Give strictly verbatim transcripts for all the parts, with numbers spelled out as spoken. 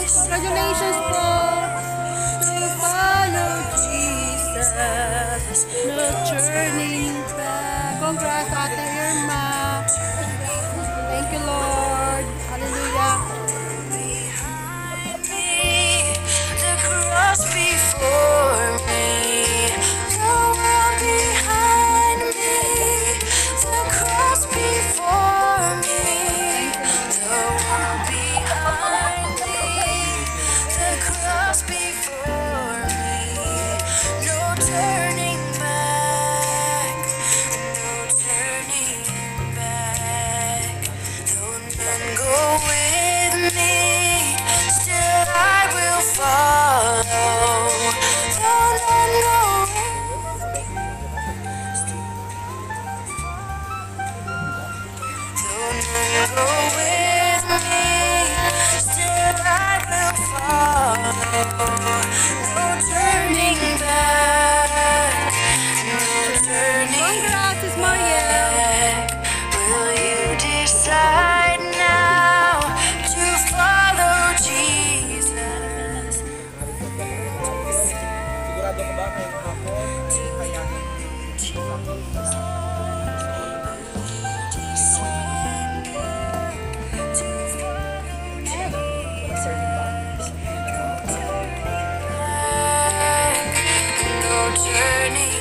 Congratulations po to follow Jesus. No turning back. Congrats, Ate Irma. Thank you, Lord. Hallelujah. The cross before me, the world behind me, the cross before me, the world behind me, the cross before me, no turning back, no turning back, though none go with me, still I will follow. Though none go Though none go with me, still I will follow. No turning back, no turning Congrats, Sis Mariel. back. Will you decide now to follow Jesus? Sigurado ka ba kung ako ay kayanin No turning.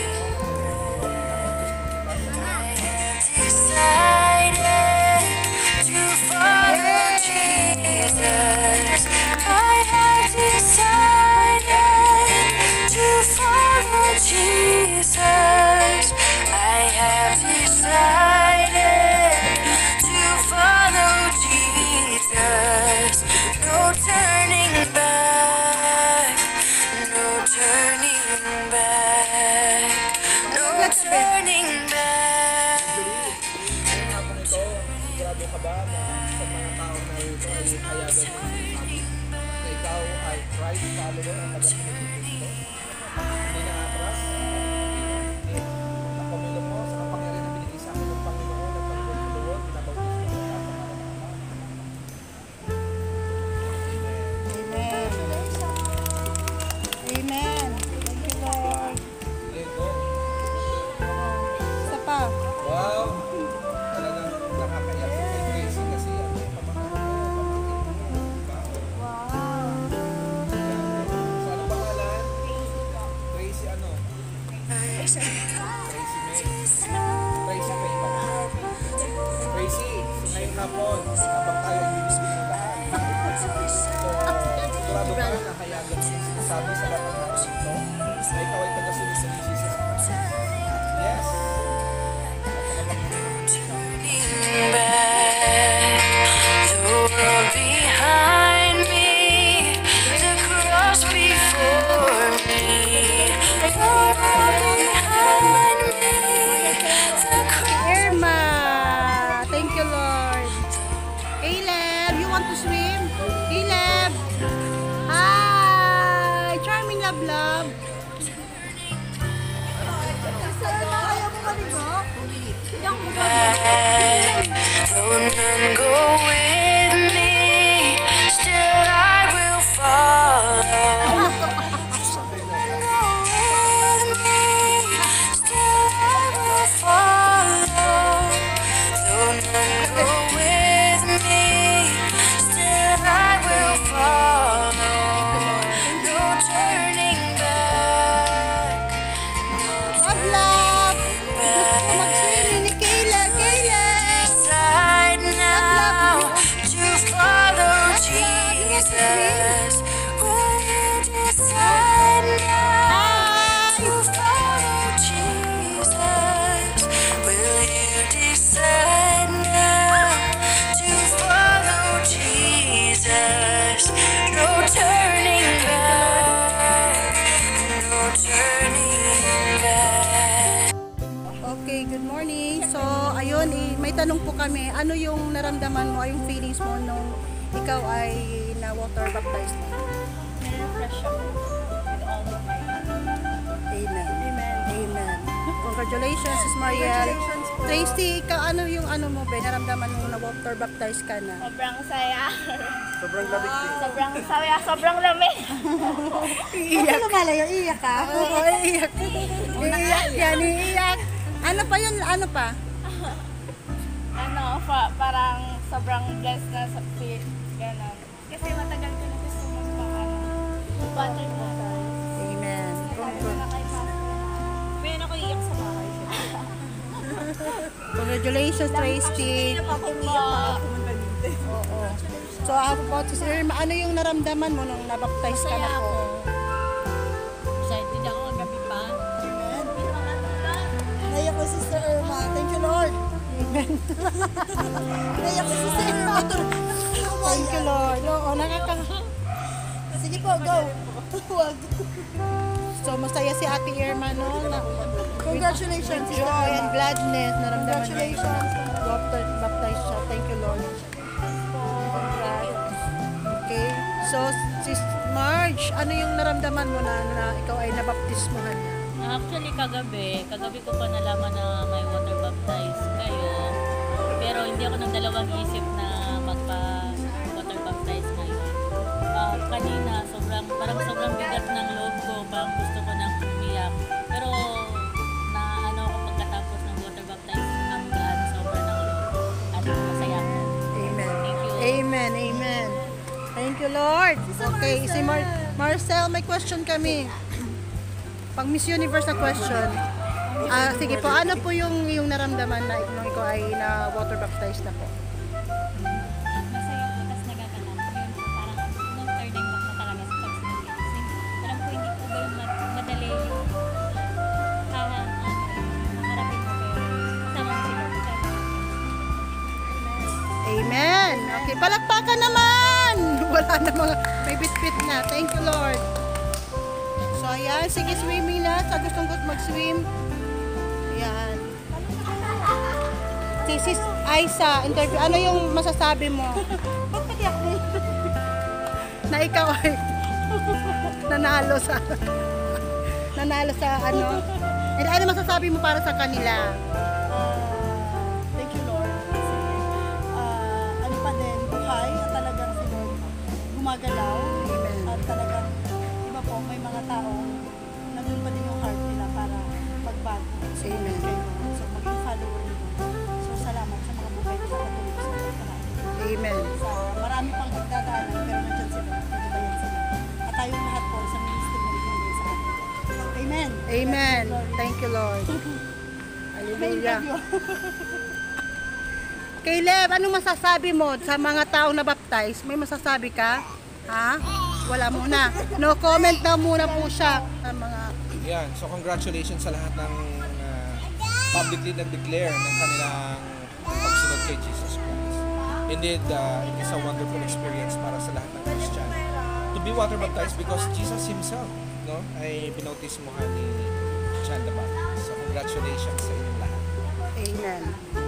I have decided to follow Jesus. I have decided to follow Jesus. I have decided to follow Jesus. No turning back. No turning back. No turning back. ngayong hapon ito, sigurado ka ba na sa mga tao na ito ay hayagan mo na ikaw ay Christ follower ang tagapagligtas Kristo? Hindi na atras? Napamilo mo sa kapangyarihan na binigay sa akin ng Panginoon at Panginoon sa luwag, pinabautis ko sa Amen. Amen. Thank you, Lord. Lego. Isa pa. Wow! Talagang nakakaiyak yung kay Tracy kasi ano yung pamangkin mo, pamangkin mo. Wow. So ano pangalan? Tracy ano? Tracy May. Tracy May pa. Tracy, ngayong hapon, habang tayo ay bibigyan ng lahat. So, sigurado ka na hayagan mo yung sinasabi sa lahat ng hapon ito na ikaw ay tagasunod sa Jesus Christ. Yes. Turning back, the world behind me, the cross before me, the world behind me, the cross. Irma. Thank you, Lord. Caleb, you want to swim? Caleb. Hi. Charming love love. Though none go with me, still I will follow. Go with me, still I will follow. Though none go with me, still I will follow. No turning back, no Love love. turning back. Mag-swim ni Caleb. Caleb. Decide now to follow Jesus. Will you decide now to follow Jesus? Will you decide now to follow Jesus? No turning back, no turning back. Okay, good morning. So, ayun, eh, may tanong po kami. Ano yung naramdaman mo, yung feelings mo nung ikaw ay na-water baptized mo? Refresh ako with all of my heart. Amen. Amen. Amen. Congratulations, Sis Mariel. Congratulations Tracy, ikaw ano yung ano mo, be? Naramdaman mo na water baptized ka na? Sobrang saya. Sobrang lamig din. Sobrang saya. Sobrang lamig. Iiyak. Ano malayo? Iiyak ka? Oo, iiyak. Iiyak yan, iiyak. Ano pa yun? Ano pa? ano, fa- parang sobrang blessed na sa feel. Ganon. Kasi matagal ko na gusto magpa ano, water baptize. Amen. Sabi ko na kay Pastor. Ngayon ako iiyak sa bahay. Congratulations, Tracy. Ma- Oo. So, how about si Irma? Ano yung naramdaman mo nung nabaptize ka na po? Excited ako kagabi pa. Naiyak ko, Sister Irma. Thank you, Lord. Amen. Naiyak ko, Sister Irma. Thank you, Lord. Oo, nakaka... Sige po, go. So, masaya si Ate Irma, no? Na, Congratulations, Sister joy Irma. and gladness. Naramdaman niya yung Congratulations. baptized, baptized siya. Thank you, Lord. Okay. So, Sis Marge, ano yung naramdaman mo na, na ikaw ay nabaptismuhan na? Actually, kagabi, kagabi ko pa nalaman na may water baptize kayo. Pero hindi ako ng dalawang isip na magpa-water baptize ngayon. Ah, kanina, sobrang, parang sobrang bigat ng loob ko, parang gusto ko nang umiyak. Pero, na ano ako pagkatapos ng water baptize, ang gaan, sobrang ng loob ko. At masaya ko. Amen. Thank you. Amen. Amen. Thank you, Lord. Okay, si Mar- Marcel, may question kami. Pang Miss Universe na question. Ah, sige po, ano po yung yung naramdaman na nung ikaw ay na water baptized na po? Masaya po, tapos nagaganap. Yun po, parang nung third time back na talaga sa pagsunod. Kasi alam ko hindi po ganun mad- madali yung kaha, ano, makarapin mo pero kasama mo sila. Amen. Okay, palakpakan naman. Wala na mga, may bit-bit na. Thank you, Lord. So, ayan. Sige, swimming na. Sa gustong gut mag-swim. Ayan. Si Sis Aiza, interview. Ano yung masasabi mo? Bakit ako? Na ikaw ay nanalo sa nanalo sa ano? And ano masasabi mo para sa kanila? Ah, thank you, Lord. Kasi, ah, ano pa din, buhay at talagang si Lord gumagalaw. Amen. At talagang, iba po, may mga tao, nandun pa din yung heart nila para magbago. So, Amen. kay Lord. So, maging follower nila. So, salamat sa mga buhay na nakatulog sa Lord. Marami. Amen. Sa marami pang pagdadaanan, pero nandyan sila. Nagabayan sila. At tayong lahat po sa ministry na ibigay sa atin. Amen. Amen. Lord. Thank you, Lord. May Hallelujah. interview. Caleb, anong masasabi mo sa mga taong na-baptize? May masasabi ka? Ha? Wala muna. No comment daw muna po siya sa mga... Yan. So, congratulations sa lahat ng uh, publicly nag-declare ng kanilang pagsunod kay Jesus Christ. Indeed, uh, it is a wonderful experience para sa lahat ng Christian to be water baptized because Jesus Himself, no, ay binautismuhan ni John the Baptist. So, congratulations sa inyong lahat. Amen.